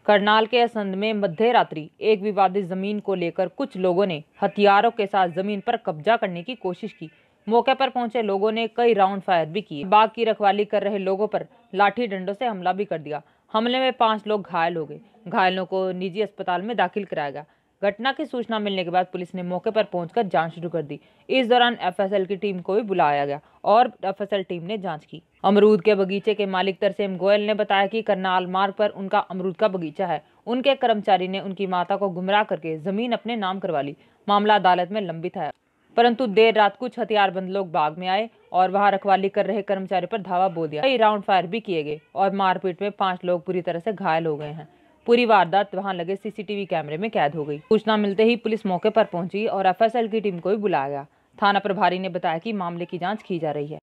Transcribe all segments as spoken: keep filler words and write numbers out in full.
करनाल के असंध में मध्य रात्रि एक विवादित जमीन को लेकर कुछ लोगों ने हथियारों के साथ जमीन पर कब्जा करने की कोशिश की। मौके पर पहुंचे लोगों ने कई राउंड फायर भी किए। बाग की रखवाली कर रहे लोगों पर लाठी डंडों से हमला भी कर दिया। हमले में पांच लोग घायल हो गए। घायलों को निजी अस्पताल में दाखिल कराया गया। घटना की सूचना मिलने के बाद पुलिस ने मौके पर पहुंचकर जांच शुरू कर दी। इस दौरान एफ एस एल की टीम को भी बुलाया गया और एफ एस एल टीम ने जांच की। अमरूद के बगीचे के मालिक तरसेम गोयल ने बताया कि करनाल मार्ग पर उनका अमरूद का बगीचा है। उनके कर्मचारी ने उनकी माता को गुमराह करके जमीन अपने नाम करवा ली। मामला अदालत में लंबित है, परंतु देर रात कुछ हथियारबंद लोग बाग में आए और वहां रखवाली कर रहे कर्मचारी पर धावा बोल दिया। कई राउंड फायर भी किए गए और मारपीट में पांच लोग बुरी तरह से घायल हो गए हैं। पूरी वारदात वहां लगे सी सी टी वी कैमरे में कैद हो गई। सूचना मिलते ही पुलिस मौके पर पहुंची और एफ एस एल की टीम को भी बुलाया गया। थाना प्रभारी ने बताया कि मामले की जांच की जा रही है।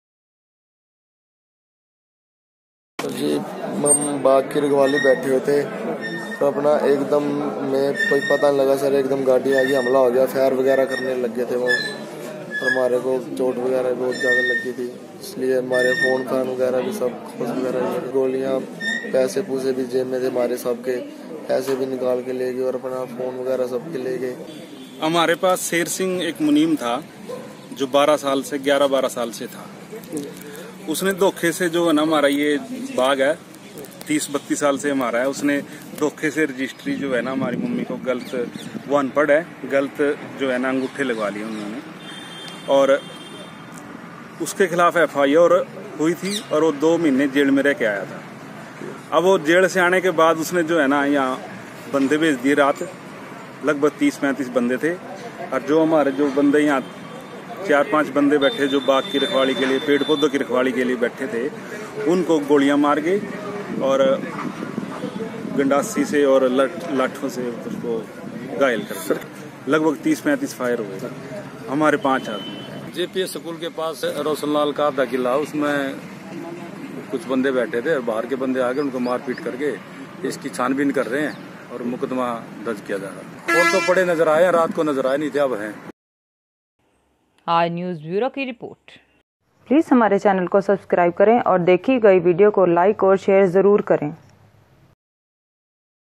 जी हम बाग की रखवाली बैठे हुए थे तो अपना एकदम में कोई पता नहीं लगा सर, एकदम गाड़ी आ गई, हमला हो गया, फायर वगैरह करने लग गए थे वो और हमारे को चोट वगैरह बहुत ज़्यादा लगी थी, इसलिए हमारे फ़ोन फान वगैरह भी सब खुश वगैरह, गोलियाँ, पैसे पूसे भी जेब में थे हमारे, सबके पैसे भी निकाल के ले गए और अपना फ़ोन वगैरह सब के ले गए। हमारे पास शेर सिंह एक मुनीम था जो बारह साल से ग्यारह बारह साल से था। उसने धोखे से जो है ना, हमारा ये बाग है तीस बत्तीस साल से हमारा है, उसने धोखे से रजिस्ट्री जो है ना हमारी मम्मी को गलत, वो अनपढ़ है, गलत जो है ना अंगूठे लगवा लिए उन्होंने और उसके खिलाफ एफ आई आर हुई थी और वो दो महीने जेल में रह के आया था। अब वो जेल से आने के बाद उसने जो है ना यहाँ बंदे भेज दिए, रात लगभग तीस पैंतीस बंदे थे और जो हमारे जो बंदे यहाँ चार पांच बंदे बैठे जो बाग की रखवाली के लिए, पेड़ पौधों की रखवाली के लिए बैठे थे, उनको गोलियां मार गए और गंडासी से और लठ लाठों से उसको घायल कर लगभग तीस पैंतीस फायर हुए। हमारे पांच आदमी जे पी एस स्कूल के पास रोशनलाल का आधा किला, उसमें कुछ बंदे बैठे थे और बाहर के बंदे आके उनको मारपीट करके इसकी छानबीन कर रहे हैं और मुकदमा दर्ज किया जा रहा है। फोन तो पड़े नजर आए, रात को नजर आए नहीं थे, अब हैं। आज न्यूज़ ब्यूरो की रिपोर्ट। प्लीज़ हमारे चैनल को सब्सक्राइब करें और देखी गई वीडियो को लाइक और शेयर ज़रूर करें।